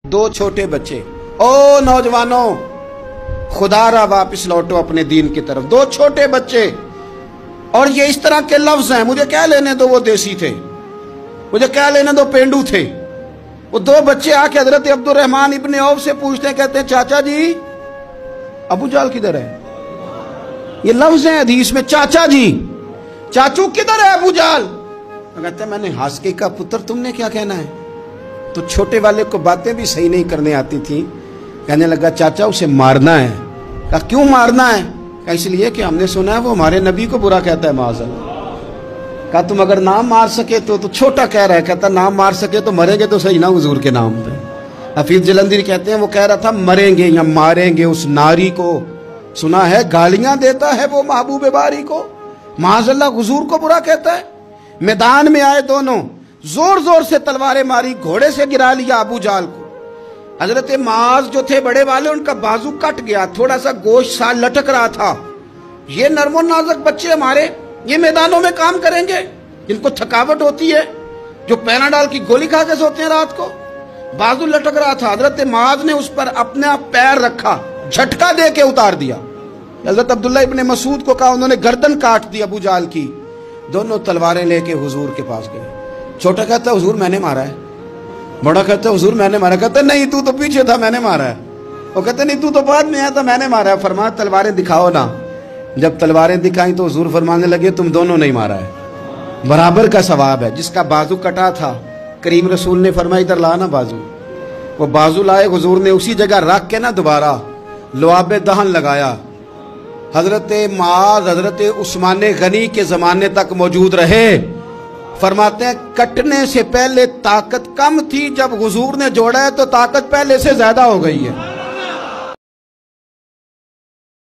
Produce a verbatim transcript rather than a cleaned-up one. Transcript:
दो छोटे बच्चे, ओ नौजवानों खुदा रा वापस लौटो अपने दीन की तरफ। दो छोटे बच्चे, और ये इस तरह के लफ्ज हैं, मुझे क्या लेने दो वो देसी थे, मुझे क्या लेने दो पेंडू थे। वो दो बच्चे आके हजरत अब्दुल रहमान इब्ने औफ से पूछते हैं, कहते हैं चाचा जी अबू जाल किधर है। ये लफ्ज है हदीस में, चाचा जी चाचू किधर है अबू जाल। तो कहते हैं मैंने हास्के का पुत्र, तुमने क्या कहना है। तो छोटे वाले को बातें भी सही नहीं करने आती थी, कहने लगा चाचा उसे मारना है। कहा क्यों मारना है। कहा इसलिए कि हमने सुना है वो हमारे नबी को बुरा कहता है माज़अल्लाह। कहा तुम अगर नाम मार सके तो, तो छोटा कह रहा है, कहता नाम मार सके तो मरेंगे तो सही ना हुजूर के नाम पे। हफीज जलंधरी कहते हैं वो कह रहा था मरेंगे या मारेंगे उस नारी को, सुना है गालियां देता है वो महबूब बारी को, माज़अल्लाह हुजूर को बुरा कहता है। मैदान में आए दोनों, जोर जोर से तलवारें मारी, घोड़े से गिरा लिया अबू जाल को। हजरत माज जो थे बड़े वाले, उनका बाजू कट गया, थोड़ा सा गोश्त सा लटक रहा था। ये नर्मो नाजुक बच्चे हमारे, ये मैदानों में काम करेंगे, इनको थकावट होती है, जो पैनाडॉल की गोली खा के सोते हैं रात को। बाजू लटक रहा था, हजरत माज ने उस पर अपना पैर रखा, झटका दे के उतार दिया। हजरत अब्दुल्ला इब्ने मसूद को कहा, उन्होंने गर्दन काट दी अबू जाल की। दोनों तलवारें लेके हुजूर के पास गए। छोटा कहता है हुजूर मैंने मारा है, बड़ा कहता है हुजूर मैंने मारा। कहता नहीं तू तो पीछे था, मैंने मारा है। वो कहते नहीं तू तो बाद में आया था, मैंने मारा है। फरमाया तलवारें दिखाओ ना। जब तलवारें दिखाई तो हुजूर फरमाने लगे तुम दोनों नहीं मारा है, बराबर का सवाब है। जिसका बाजू कटा था करीम रसूल ने फरमाया इधर ला ना बाजू। वो बाजू लाए, हुजूर ने उसी जगह रख के ना दोबारा लुआब दहन लगाया। हजरत माज हजरत उस्मान गनी के जमाने तक मौजूद रहे। फरमाते हैं कटने से पहले ताकत कम थी, जब हुजूर ने जोड़ा है तो ताकत पहले से ज्यादा हो गई है।